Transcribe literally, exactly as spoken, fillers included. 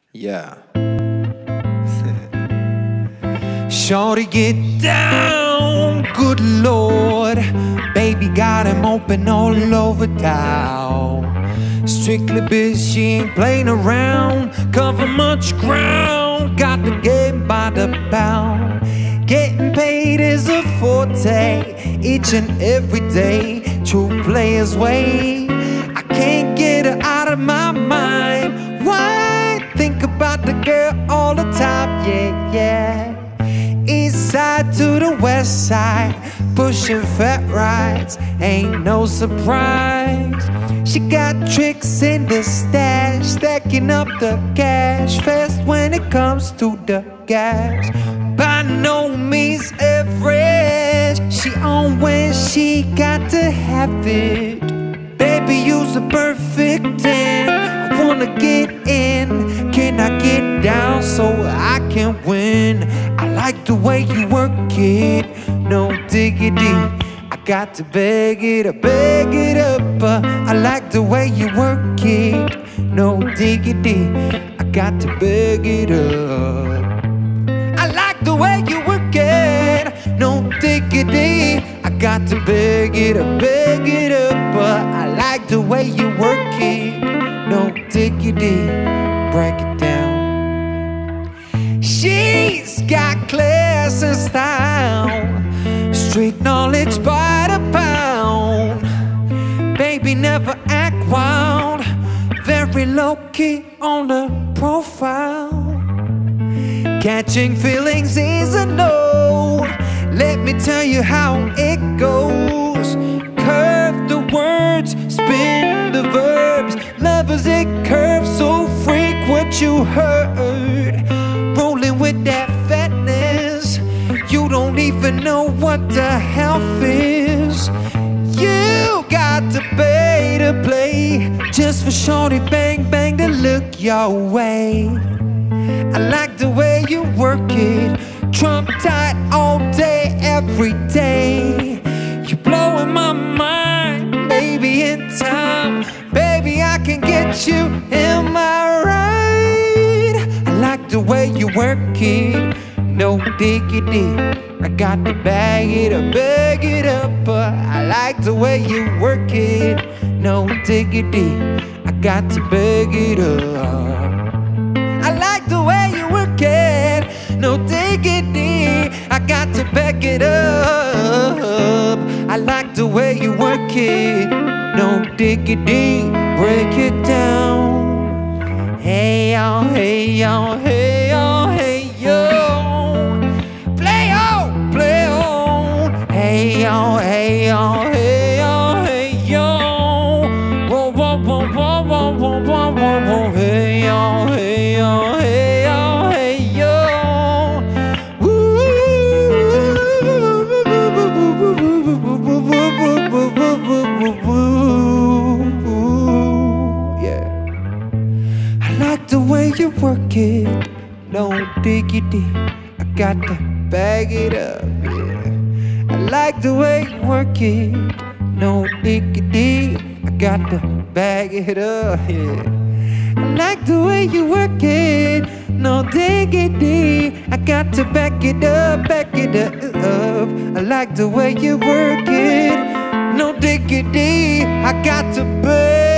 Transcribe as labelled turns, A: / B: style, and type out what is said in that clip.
A: Yeah. Shorty, get down, good Lord. Baby got him open all over town. Strictly biz, she ain't playing around. Cover much ground, got the game by the pound. Getting paid is a forte, each and every day. True players way, I can't get her out of my mind. Why think about the girl all the time? Yeah, yeah. East side to the west side, pushing fat rides, ain't no surprise. She got tricks in the stash, stacking up the cash fast when it comes to the gas. By no means average, she on when she got to have it. Baby, you's a perfect ten, I wanna get in. Can I get down so I can win? I like the way you work it, no diggity. I got to beg it up, beg it up. uh, I like the way you work it, no diggity. I got to beg it up. I like the way you work it, no diggity. I got to beg it up, beg it up. uh, I like the way you work it, no diggity. Break it down. She's got class and style, street knowledge by the pound. Baby never act wild, very low-key on the profile. Catching feelings is a no, let me tell you how it goes. Curve the words, spin the verbs, lovers it curves so frequent you heard. Rolling with that fatness, you don't even know what the health is. You got to pay to play, just for shorty bang bang to look your way. I like the way you work it, trump tight all day, every day. You're blowing my mind, baby, in time. Baby, I can get you in my ride. I like the way you work it, no diggity. I got to bag it up, bag it up. uh, I like the way you work it, no diggity. I got to bag it up. I like the way you work it, no diggity. I got to back it up. I like the way you work it, no diggity. Break it down. Hey y'all, hey y'all, hey y'all, hey yo. Play on, play on. Hey y'all, hey y'all, hey y'all, hey yo. Whoa, whoa, whoa, whoa, whoa, whoa, whoa, whoa, whoa. Hey y'all, hey y'all, hey y'all, hey yo. Yeah. I like the way you work it, no diggity. I got to bag it up, yeah. I like the way you work it, no diggity. I got to bag it up, yeah. I like the way you work it, no diggity. I got to back it up, back it up. I like the way you work it, no diggity. I got to beg